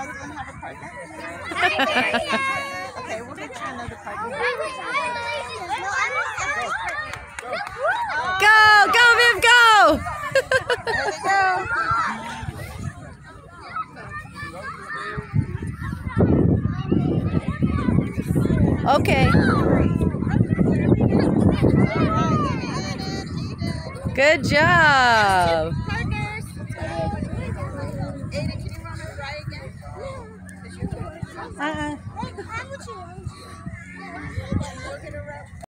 husband have a partner? Okay, we'll get you another partner. Go, go, Viv, go! There they go. Okay. Good job. Partners. Aiden, can you run it right again?